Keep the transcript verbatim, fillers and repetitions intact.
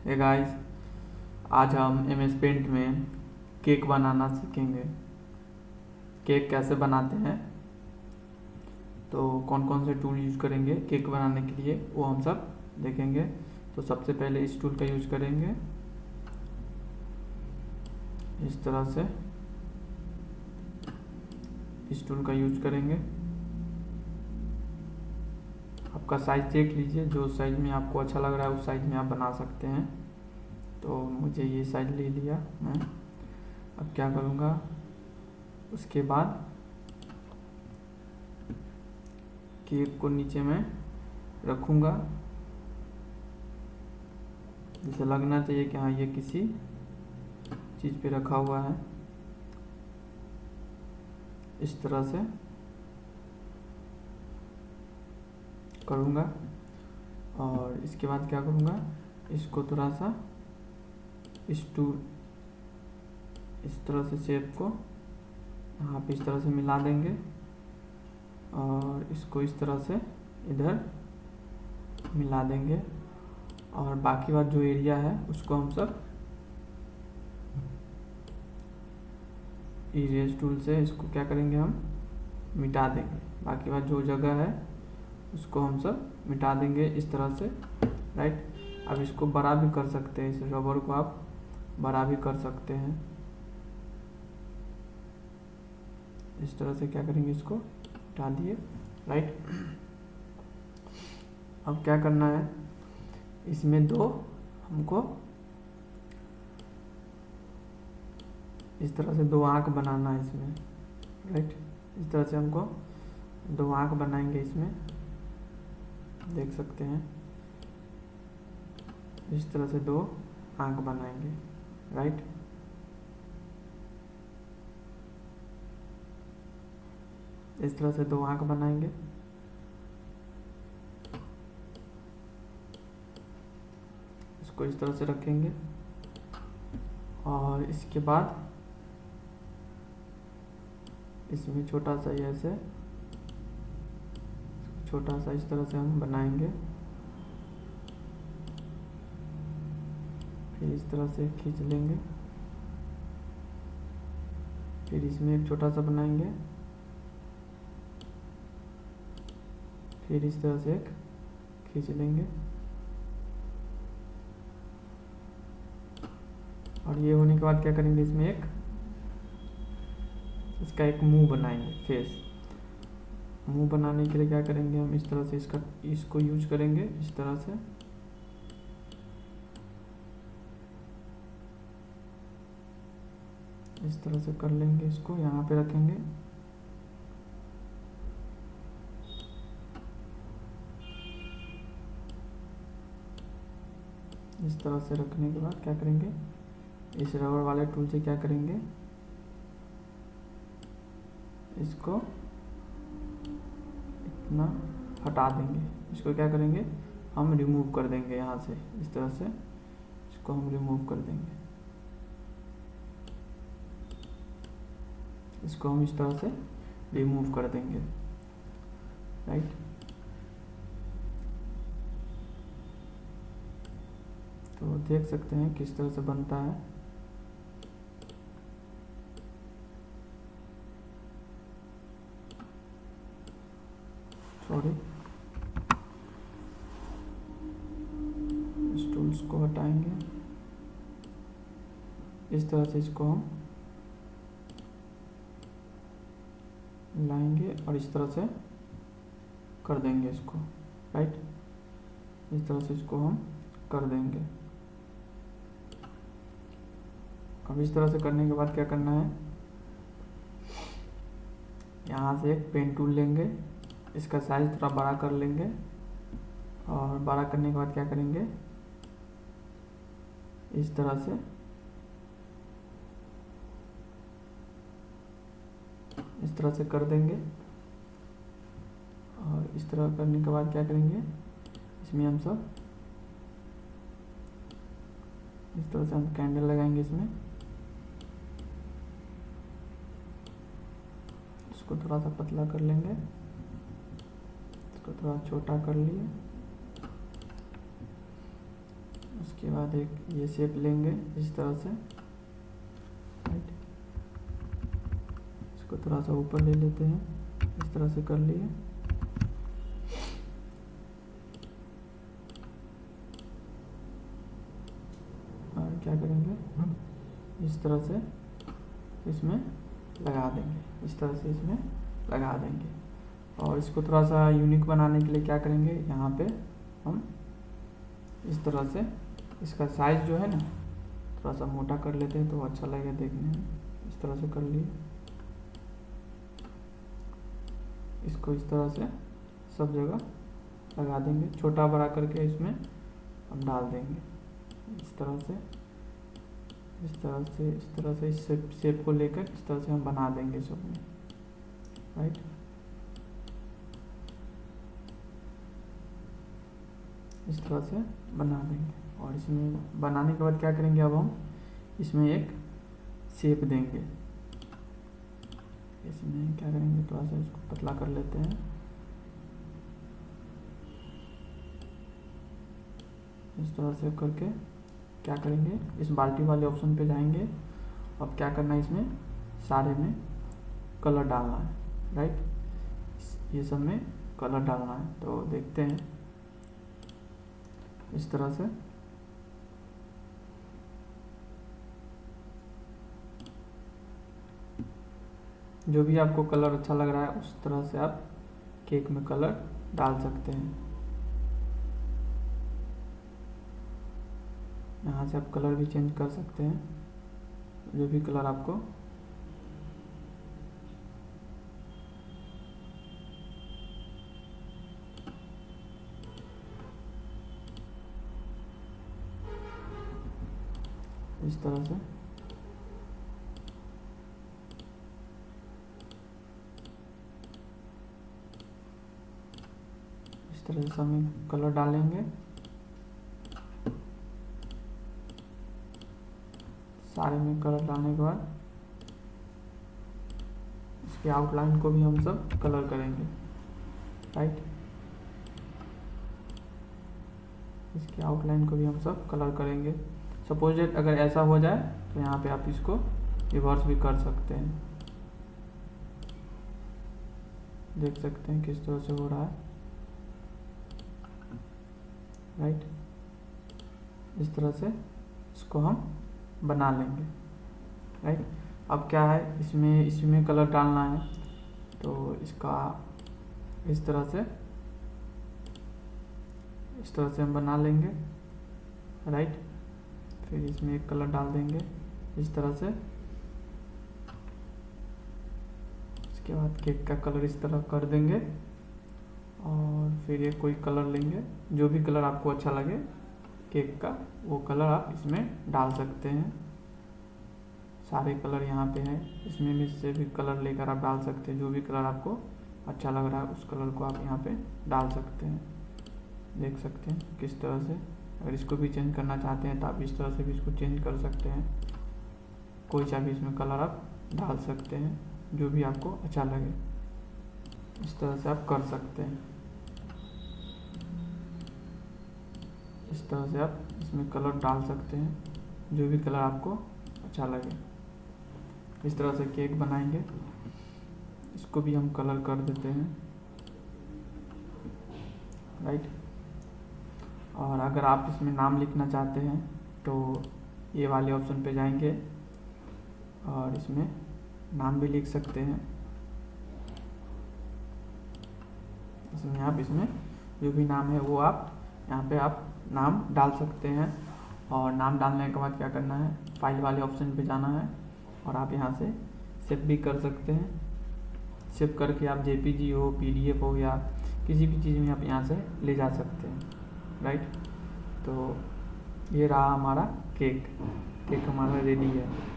हे guys, आज हम M S Paint में केक बनाना सीखेंगे। केक कैसे बनाते हैं, तो कौन कौन से टूल यूज करेंगे केक बनाने के लिए वो हम सब देखेंगे। तो सबसे पहले इस टूल का यूज करेंगे, इस तरह से इस टूल का यूज करेंगे। आपका साइज देख लीजिए, जो साइज में आपको अच्छा लग रहा है उस साइज में आप बना सकते हैं। तो मुझे ये साइज ले लिया मैं। अब क्या करूँगा, उसके बाद केक को नीचे में रखूँगा, जैसे लगना चाहिए कि हाँ ये किसी चीज़ पे रखा हुआ है। इस तरह से करूँगा और इसके बाद क्या करूँगा, इसको थोड़ा सा इस टूल इस तरह से शेप को यहाँ पे इस तरह से मिला देंगे और इसको इस तरह से इधर मिला देंगे। और बाकी बात जो एरिया है उसको हम सब इरेज टूल से इसको क्या करेंगे, हम मिटा देंगे। बाकी बात जो जगह है उसको हम सब मिटा देंगे इस तरह से, राइट। अब इसको बड़ा भी कर सकते हैं, इस रबर को आप बड़ा भी कर सकते हैं। इस तरह से क्या करेंगे, इसको मिटा दिए, राइट। अब क्या करना है, इसमें दो हमको इस तरह से दो आँख बनाना है इसमें, राइट। इस तरह से हमको दो आँख बनाएंगे इसमें, देख सकते हैं। इस तरह से दो आँख बनाएंगे, राइट। इस तरह से दो आँख बनाएंगे। इसको इस तरह से रखेंगे और इसके बाद इसमें छोटा सा ये ऐसे छोटा सा इस तरह से हम बनाएंगे। फिर इस तरह से खींच लेंगे, फिर इसमें एक छोटा सा बनाएंगे, फिर इस तरह से एक खींच लेंगे। और ये होने के बाद क्या करेंगे, इसमें एक इसका एक मुंह बनाएंगे, फेस। मुंह बनाने के लिए क्या करेंगे, हम इस तरह से इसका इसको यूज करेंगे, इस तरह से इस तरह से कर लेंगे। इसको यहाँ पे रखेंगे, इस तरह से रखने के बाद क्या करेंगे, इस रबर वाले टूल से क्या करेंगे, इसको इतना हटा देंगे। इसको क्या करेंगे, हम रिमूव कर देंगे यहाँ से, इस तरह से इसको हम रिमूव कर देंगे। इसको हम इस तरह से रिमूव कर देंगे, राइट। तो देख सकते हैं किस तरह से बनता है। सॉरी, इस टूल्स को हटाएंगे। इस तरह से इसको हम लाएंगे और इस तरह से कर देंगे इसको, राइट। इस तरह से इसको हम कर देंगे। अब इस तरह से करने के बाद क्या करना है, यहाँ से एक पेन टूल लेंगे, इसका साइज थोड़ा बड़ा कर लेंगे और बड़ा करने के बाद क्या करेंगे, इस तरह से इस तरह से कर देंगे। और इस तरह करने के बाद क्या करेंगे, इसमें हम सब इस तरह से हम कैंडल लगाएंगे इसमें। इसको थोड़ा सा पतला कर लेंगे, इसको थोड़ा छोटा कर लिए। उसके बाद एक ये शेप लेंगे इस तरह से, राइट। इसको थोड़ा सा ऊपर ले लेते हैं, इस तरह से कर लिए। और क्या करेंगे, इस तरह से इसमें लगा देंगे, इस तरह से इसमें लगा देंगे। और इसको थोड़ा सा यूनिक बनाने के लिए क्या करेंगे, यहाँ पे हम इस तरह से इसका साइज जो है ना थोड़ा सा मोटा कर लेते हैं तो अच्छा लगेगा देखने में। इस तरह से कर लिए, इसको इस तरह से सब जगह लगा देंगे, छोटा बड़ा करके इसमें हम डाल देंगे इस तरह से, इस तरह से इस तरह से इस शेप शेप को लेकर इस तरह से हम बना देंगे सब में, राइट। इस तरह से बना देंगे। और इसमें बनाने के बाद क्या करेंगे, अब हम इसमें एक शेप देंगे। इसमें क्या करेंगे, थोड़ा सा इसको पतला कर लेते हैं, इस तरह से करके क्या करेंगे, इस बाल्टी वाले ऑप्शन पे जाएंगे। अब क्या करना है, इसमें सारे में कलर डालना है, राइट। ये सब में कलर डालना है। तो देखते हैं इस तरह से, जो भी आपको कलर अच्छा लग रहा है उस तरह से आप केक में कलर डाल सकते हैं। यहाँ से आप कलर भी चेंज कर सकते हैं, जो भी कलर आपको इस तरह से इस तरह से हम कलर डालेंगे। सारे में कलर डालने के बाद इसके आउटलाइन को भी हम सब कलर करेंगे, राइट। इसके आउटलाइन को भी हम सब कलर करेंगे। सपोज अगर ऐसा हो जाए तो यहाँ पे आप इसको रिवर्स भी कर सकते हैं, देख सकते हैं किस तरह से हो रहा है, राइट। इस तरह से इसको हम बना लेंगे, राइट। अब क्या है, इसमें इसमें कलर डालना है तो इसका इस तरह से इस तरह से हम बना लेंगे, राइट। फिर इसमें एक कलर डाल देंगे इस तरह से। इसके बाद केक का कलर इस तरह कर देंगे और फिर ये कोई कलर लेंगे, जो भी कलर आपको अच्छा लगे केक का वो कलर आप इसमें डाल सकते हैं। सारे कलर यहाँ पे हैं, इसमें भी से भी कलर लेकर आप डाल सकते हैं। जो भी कलर आपको अच्छा लग रहा है उस कलर को आप यहाँ पे डाल सकते हैं, देख सकते हैं किस तरह से। अगर इसको भी चेंज करना चाहते हैं तो आप इस तरह से भी इसको चेंज कर सकते हैं। कोई सा भी इसमें कलर आप डाल सकते हैं, जो भी आपको अच्छा लगे इस तरह से आप कर सकते हैं। इस तरह से आप इसमें कलर डाल सकते हैं, जो भी कलर आपको अच्छा लगे। इस तरह से केक बनाएंगे। इसको भी हम कलर कर देते हैं, राइट। और अगर आप इसमें नाम लिखना चाहते हैं तो ये वाले ऑप्शन पे जाएंगे और इसमें नाम भी लिख सकते हैं। इसमें आप इसमें जो भी नाम है वो आप यहाँ पे आप नाम डाल सकते हैं। और नाम डालने के बाद क्या करना है, फाइल वाले ऑप्शन पे जाना है और आप यहाँ से सेव भी कर सकते हैं। सेव करके आप जेपीजी हो, पीडीएफ हो या किसी भी चीज़ में आप यहाँ से ले जा सकते हैं, राइट। तो ये रहा हमारा केक केक हमारा रेडी है।